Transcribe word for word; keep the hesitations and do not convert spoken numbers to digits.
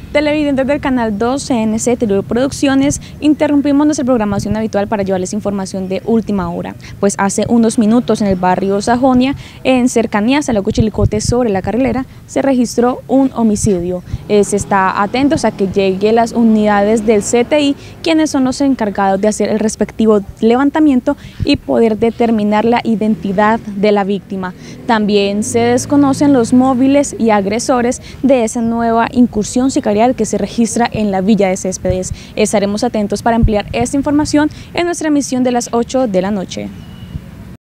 Televidentes del canal dos C N C Televisión Producciones, interrumpimos nuestra programación habitual para llevarles información de última hora, pues hace unos minutos en el barrio Sajonia, en cercanías a la Cuchilicote sobre la Carrilera, se registró un homicidio. Eh, se está atentos a que lleguen las unidades del C T I, quienes son los encargados de hacer el respectivo levantamiento y poder determinar la identidad de la víctima. También se desconocen los móviles y agresores de esa nueva incursión sicarial que se registra en la Villa de Céspedes. Estaremos atentos para ampliar esta información en nuestra emisión de las ocho de la noche.